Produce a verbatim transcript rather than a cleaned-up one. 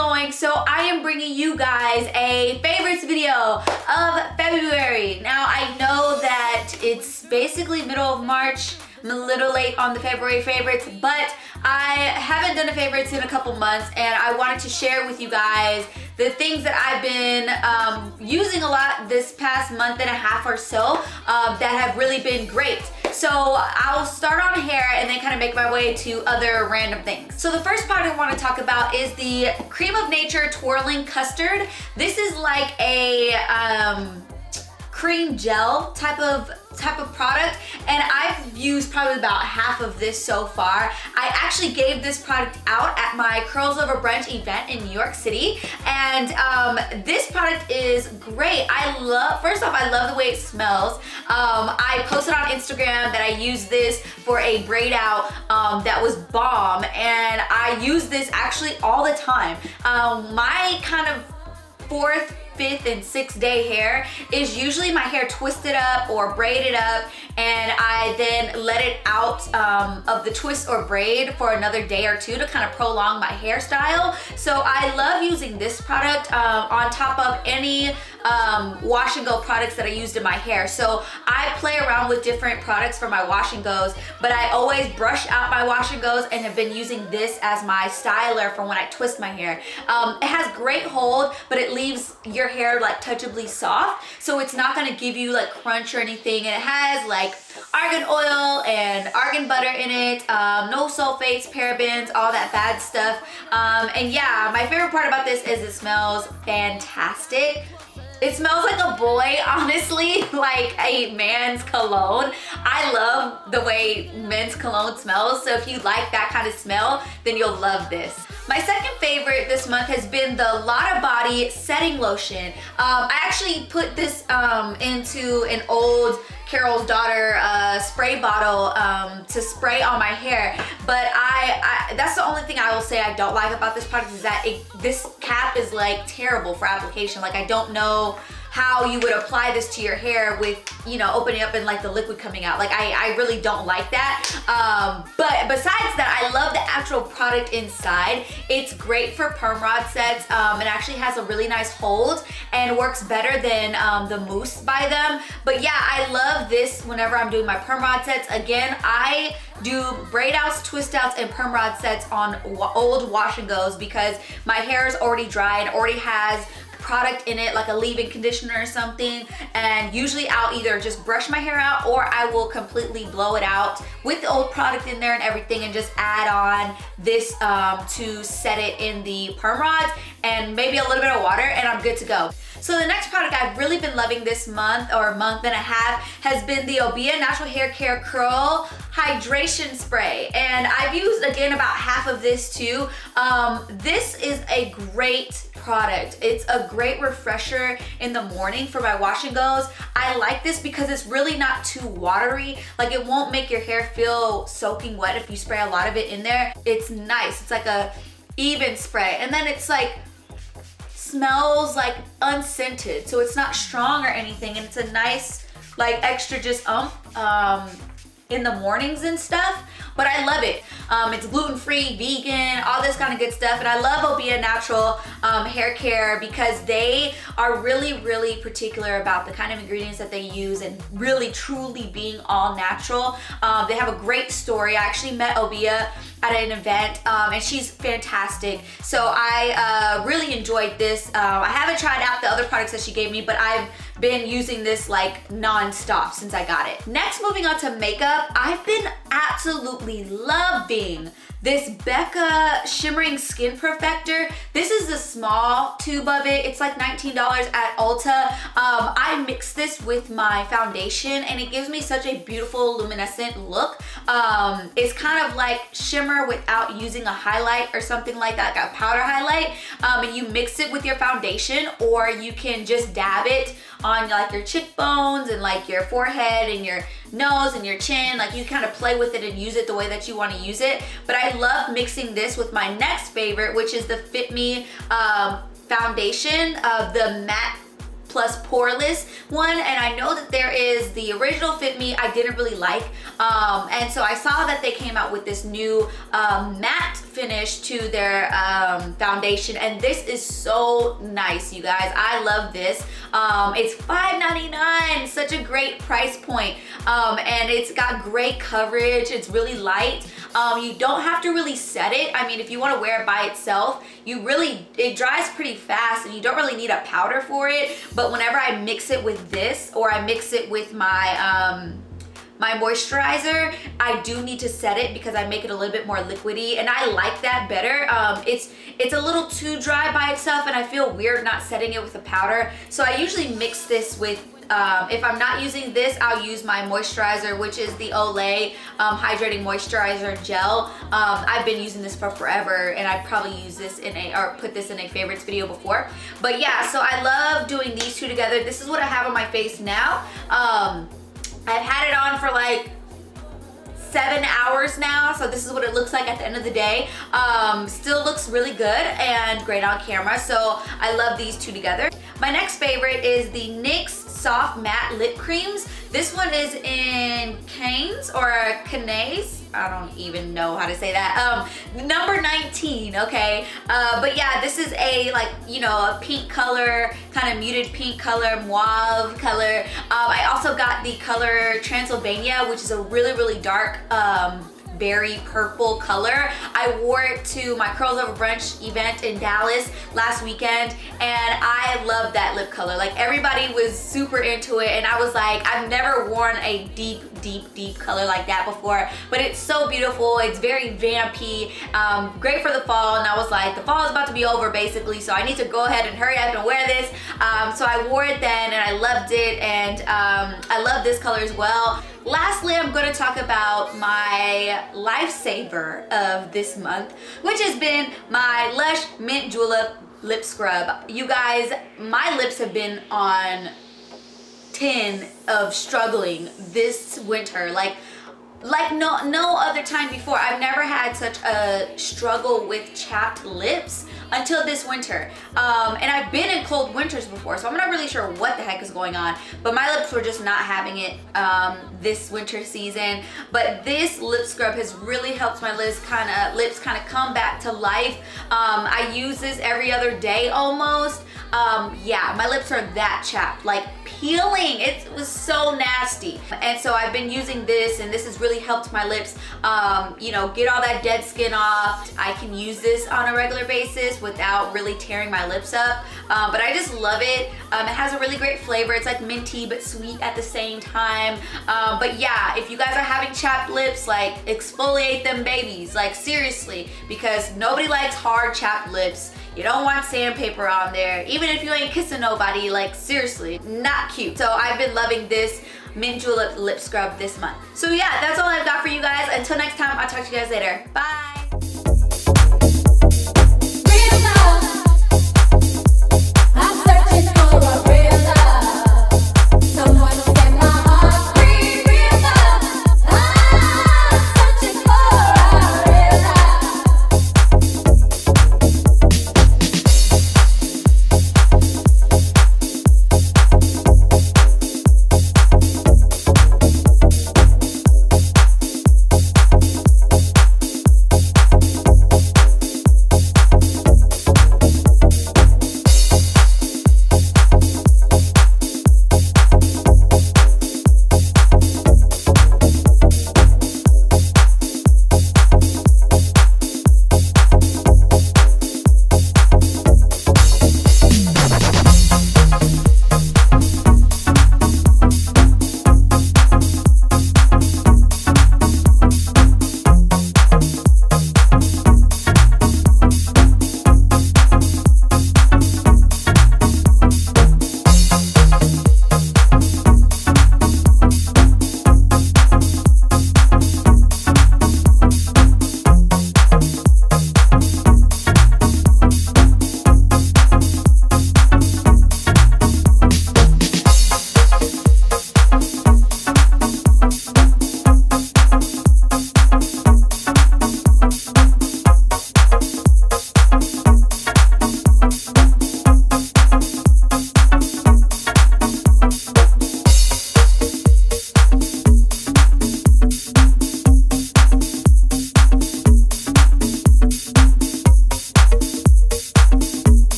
going? So I am bringing you guys a favorites video of February. Now I know that it's basically middle of March. I'm a little late on the February favorites, but I haven't done a favorites in a couple months, and I wanted to share with you guys the things that I've been um, using a lot this past month and a half or so uh, that have really been great. So I'll start on hair and then kind of make my way to other random things. So the first product I want to talk about is the Cream of Nature Twirling Custard. This is like a um, cream gel type of type of product, and I've used probably about half of this so far. I actually gave this product out at my Curls Over Brunch event in New York City, and um, this product is great. I love, first off, I love the way it smells. Um, I posted on Instagram that I used this for a braid out um, that was bomb, and I use this actually all the time. Um, my kind of fourth, fifth and sixth day hair is usually my hair twisted up or braided up, and I then let it out um, of the twist or braid for another day or two to kind of prolong my hairstyle. So I love using this product um, on top of any um, wash and go products that I used in my hair. So I play around with different products for my wash and goes, but I always brush out my wash and goes and have been using this as my styler for when I twist my hair. Um, it has great hold, but it leaves your hair like touchably soft, so it's not going to give you like crunch or anything. And it has like argan oil and argan butter in it, um, no sulfates, parabens, all that bad stuff. Um, and yeah, my favorite part about this is it smells fantastic. It smells like a boy, honestly, like a man's cologne. I love the way men's cologne smells, so if you like that kind of smell, then you'll love this. My second favorite this month has been the Lotta Body Setting Lotion. Um, I actually put this um, into an old Carol's Daughter uh, spray bottle um, to spray on my hair, but I, I that's the only thing I will say I don't like about this product is that it, this cap is like terrible for application. Like I don't know how you would apply this to your hair with, you know, opening up and like the liquid coming out. Like I, I really don't like that. Um, but besides that, I love the actual product inside. It's great for perm rod sets. Um, it actually has a really nice hold and works better than um, the mousse by them. But yeah, I love this whenever I'm doing my perm rod sets. Again, I do braid outs, twist outs, and perm rod sets on old wash and goes because my hair is already dry and already has product in it like a leave-in conditioner or something, and usually I'll either just brush my hair out or I will completely blow it out with the old product in there and everything and just add on this um, to set it in the perm rods and maybe a little bit of water and I'm good to go. So the next product I've really been loving this month or month and a half has been the Obia Natural Hair Care Curl Hydration Spray, and I've used again about half of this too. Um, this is a great product. It's a great refresher in the morning for my wash and goes. I like this because it's really not too watery. Like it won't make your hair feel soaking wet if you spray a lot of it in there. It's nice. It's like a even spray, and then it's like smells like unscented, so it's not strong or anything, and it's a nice like extra just ump um in the mornings and stuff. But I love it. Um, it's gluten-free, vegan, all this kind of good stuff. And I love Obia Natural um, Hair Care because they are really, really particular about the kind of ingredients that they use and really, truly being all natural. Um, they have a great story. I actually met Obia at an event um, and she's fantastic. So I uh, really enjoyed this. Uh, I haven't tried out the other products that she gave me, but I've been using this like non-stop since I got it. Next, moving on to makeup, I've been absolutely loving this Becca Shimmering Skin Perfector. This is the small tube of it. It's like nineteen dollars at Ulta. Um, I mix this with my foundation and it gives me such a beautiful luminescent look. Um, it's kind of like shimmer without using a highlight or something like that, like a powder highlight. Um, and you mix it with your foundation, or you can just dab it on like your cheekbones and like your forehead and your nose and your chin. Like you kind of play with it and use it the way that you want to use it. But I love mixing this with my next favorite, which is the Fit Me um, foundation of the matte Plus Poreless one, and I know that there is the original Fit Me I didn't really like, um, and so I saw that they came out with this new um, matte finish to their um, foundation, and this is so nice, you guys. I love this. Um, it's five ninety-nine, such a great price point, um, and it's got great coverage. It's really light. Um, you don't have to really set it. I mean, if you want to wear it by itself, you really, it dries pretty fast and you don't really need a powder for it. But whenever I mix it with this, or I mix it with my, um, my moisturizer, I do need to set it because I make it a little bit more liquidy, and I like that better. Um, it's it's a little too dry by itself, and I feel weird not setting it with a powder. So I usually mix this with, um, if I'm not using this, I'll use my moisturizer, which is the Olay um, Hydrating Moisturizer Gel. Um, I've been using this for forever, and I've probably used this in a, or put this in a favorites video before. But yeah, so I love doing these two together. This is what I have on my face now. Um, I've had it on for like seven hours now, so this is what it looks like at the end of the day. Um, still looks really good and great on camera, so I love these two together. My next favorite is the N Y X Soft Matte Lip Creams. This one is in Canes or Cannes. I don't even know how to say that. Um, number nineteen, okay? Uh, but yeah, this is a, like, you know, a pink color, kind of muted pink color, mauve color. Um, I also got the color Transylvania, which is a really, really dark, um, berry purple color. I wore it to my Curls Over Brunch event in Dallas last weekend, and I love that lip color. Like, everybody was super into it, and I was like, I've never worn a deep, deep, deep color like that before, but it's so beautiful. It's very vampy, um, great for the fall, and I was like, the fall is about to be over basically, so I need to go ahead and hurry up and wear this. Um, so I wore it then, and I loved it, and um, I love this color as well. Lastly, I'm going to talk about my lifesaver of this month, which has been my Lush Mint Julep Lip Scrub. You guys, my lips have been on ten of struggling this winter. Like, like no, no other time before. I've never had such a struggle with chapped lips until this winter. Um, and I've been in cold winters before, so I'm not really sure what the heck is going on, but my lips were just not having it um, this winter season. But this lip scrub has really helped my lips kind of lips kind of come back to life. Um, I use this every other day almost. Um, yeah, my lips are that chapped, like peeling. It was so nasty. And so I've been using this, and this has really helped my lips, um, you know, get all that dead skin off. I can use this on a regular basis without really tearing my lips up. Um, but I just love it. Um, it has a really great flavor. It's like minty but sweet at the same time. Um, but yeah, if you guys are having chapped lips, like, exfoliate them babies. Like, seriously, because nobody likes hard chapped lips. You don't want sandpaper on there, even if you ain't kissing nobody. Like, seriously, not cute. So I've been loving this Mint Julep lip scrub this month. So yeah, that's all I've got for you guys. Until next time, I'll talk to you guys later. Bye.